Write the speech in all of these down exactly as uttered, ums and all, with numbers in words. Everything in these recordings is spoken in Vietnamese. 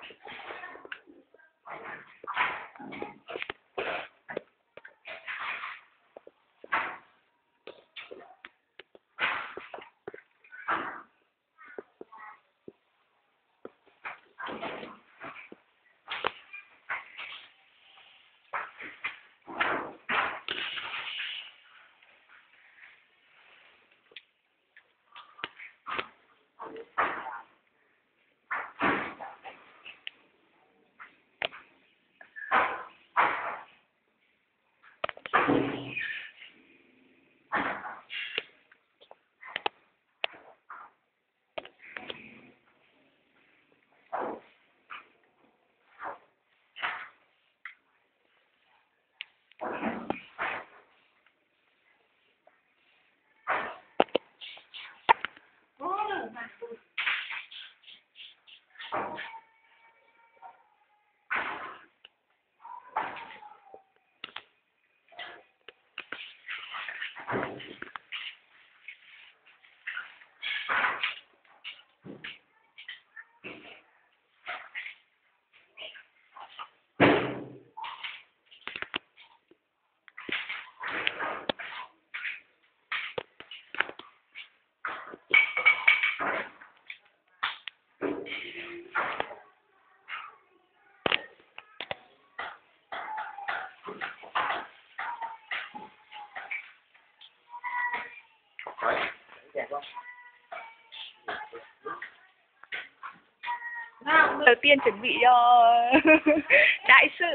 Đầu tiên chuẩn bị cho đại sự.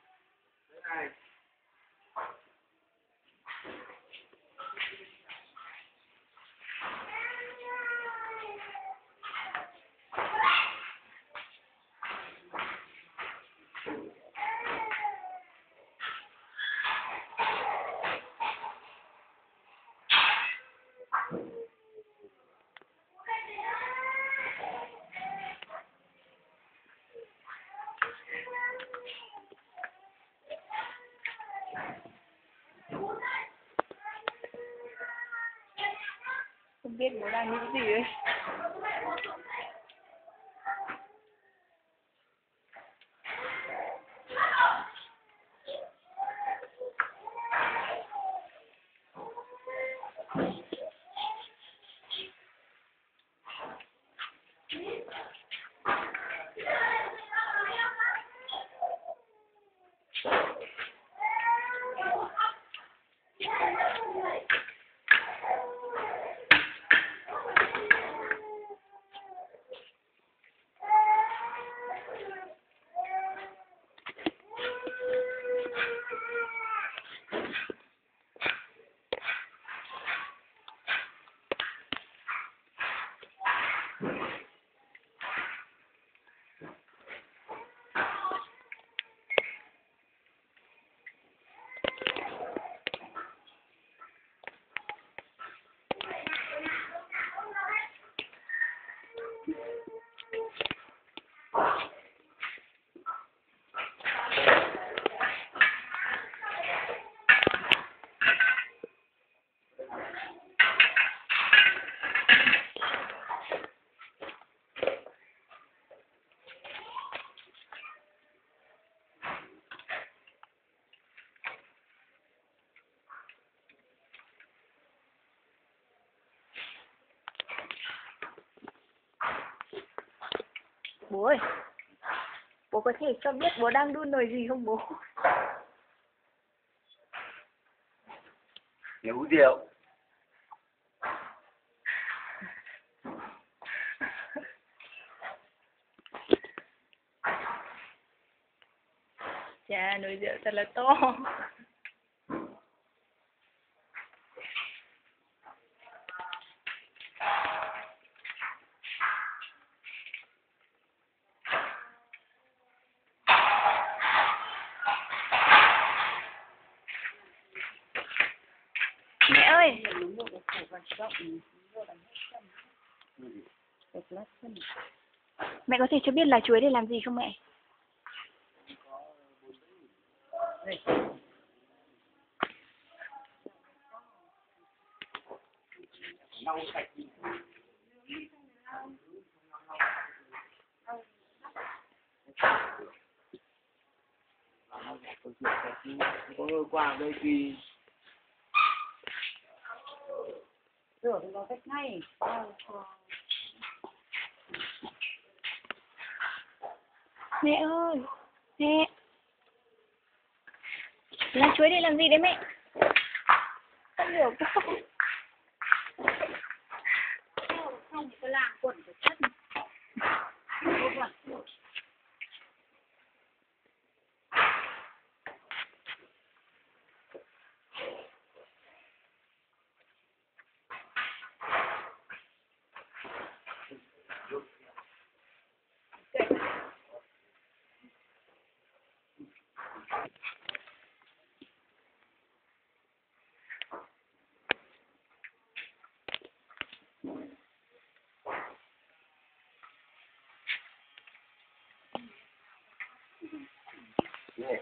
Không biết bố đang nghĩ gì đấy. Bố ơi, bố có thể cho biết bố đang đun nồi gì không bố? Nấu rượu. Chà, nồi rượu thật là to. Mẹ ơi, mẹ có thể cho biết là chuối để làm gì không mẹ? Lau sạch đi. có người qua đây thì rửa thì nó cách ngay. Mẹ ơi, mẹ. Lá chuối đi làm gì đấy mẹ? Không hiểu không? Không thì có làm quần của chất. Vô vẩn. nè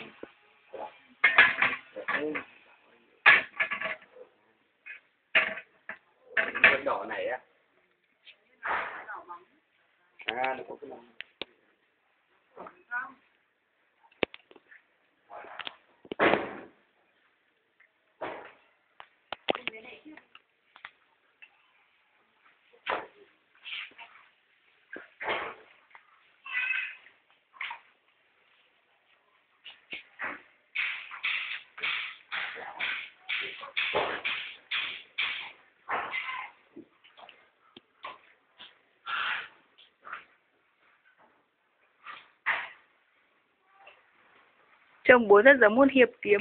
cái đỏ này á, à nó có cái lòng Trông bố rất giống một hiệp kiếm.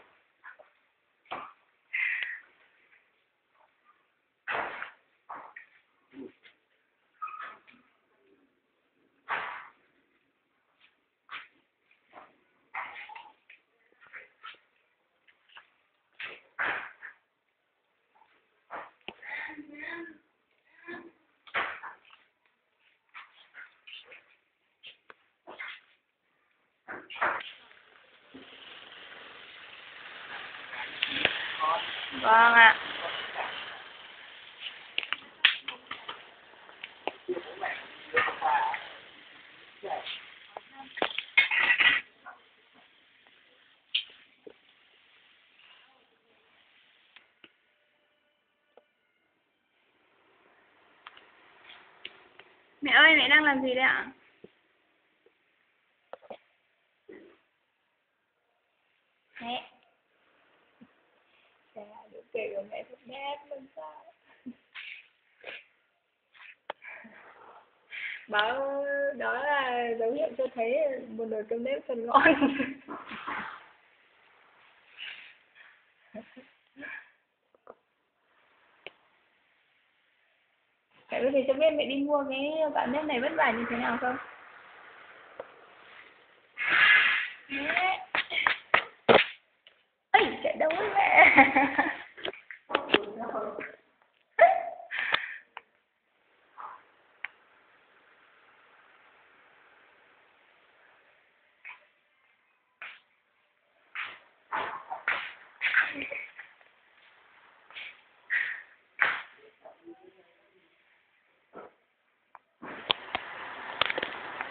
Vâng ạ. Mẹ ơi, mẹ đang làm gì đấy ạ? Mẹ. Trời ơi, đứa kể của mẹ thật đẹp làm sao? Báo đó là dấu hiệu cho thấy một nồi cơm nếp thật ngon. Mẹ có thể cho biết mẹ đi mua cái gạo nếp này vất vả như thế nào không?